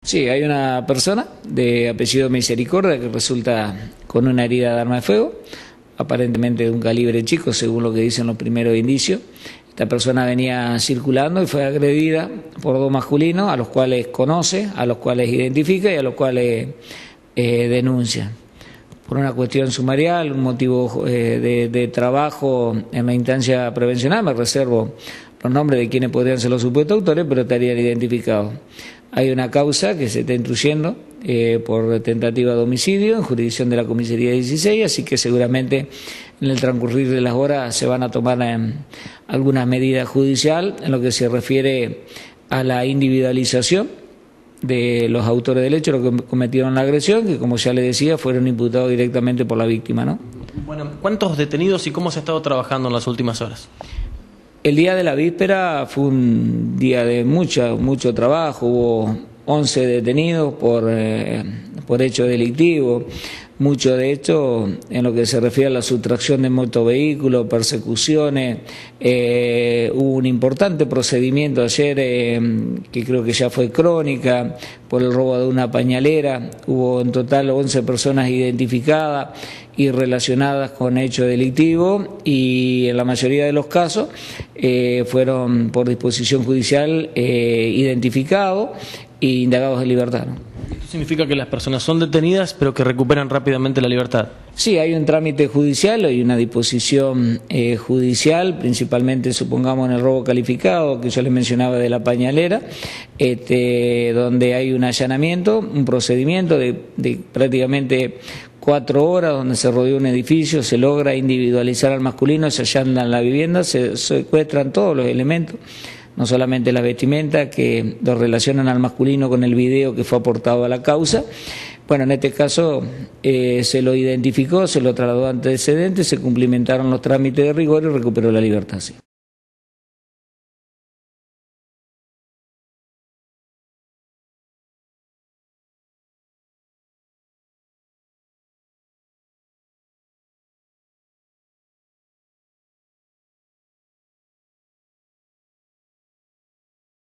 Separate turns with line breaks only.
Sí, hay una persona de apellido Misericordia que resulta con una herida de arma de fuego, aparentemente de un calibre chico, según lo que dicen los primeros indicios. Esta persona venía circulando y fue agredida por dos masculinos, a los cuales conoce, a los cuales identifica y a los cuales denuncia. Por una cuestión sumarial, un motivo de trabajo en la instancia prevencional, me reservo los nombres de quienes podrían ser los supuestos autores, pero estarían identificados. Hay una causa que se está instruyendo por tentativa de homicidio en jurisdicción de la comisaría 16, así que seguramente en el transcurrir de las horas se van a tomar algunas medidas judiciales en lo que se refiere a la individualización de los autores del hecho, los que cometieron la agresión, que como ya le decía, fueron imputados directamente por la víctima, ¿no?
Bueno, ¿cuántos detenidos y cómo se ha estado trabajando en las últimas horas?
El día de la víspera fue un día de mucho trabajo, hubo 11 detenidos por hecho delictivo, mucho de esto en lo que se refiere a la sustracción de motovehículos, persecuciones. Hubo un importante procedimiento ayer que creo que ya fue crónica por el robo de una pañalera. Hubo en total 11 personas identificadas y relacionadas con hechos delictivos, y en la mayoría de los casos fueron por disposición judicial identificados e indagados en libertad, ¿no?
¿Esto significa que las personas son detenidas pero que recuperan rápidamente la libertad?
Sí, hay un trámite judicial, hay una disposición judicial, principalmente supongamos en el robo calificado que yo les mencionaba de la pañalera, donde hay un allanamiento, un procedimiento de prácticamente 4 horas, donde se rodeó un edificio, se logra individualizar al masculino, se allanan la vivienda, se secuestran todos los elementos, no solamente la vestimenta, que lo relacionan al masculino con el video que fue aportado a la causa. Bueno, en este caso se lo identificó, se lo trasladó a antecedentes, se cumplimentaron los trámites de rigor y recuperó la libertad, sí.